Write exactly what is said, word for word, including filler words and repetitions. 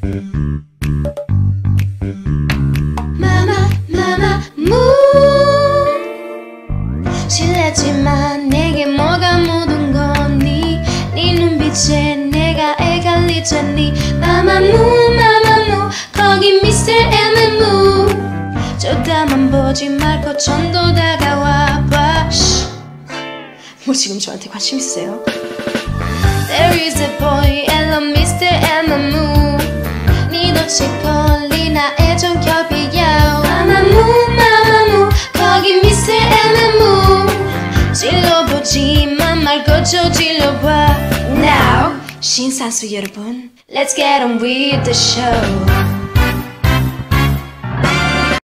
마마 마마 무 실례지만 내게 뭐가 묻은 거니 네 눈빛에 내가 헷갈리잖니 마마무 마마무 거기 미스터 엠엠무 쳐다만 보지 말고 좀 더 다가와 봐. 뭐 지금 저한테 관심 있으세요? There is a boy, hello 미스터 엠엠무 네 덫에 걸린 나의 정겹이야 마마무 마마무 거기 미스터 엠엠무 찔러보지만 말고 저 질러봐 Now 신산수 여러분 Let's get on with the show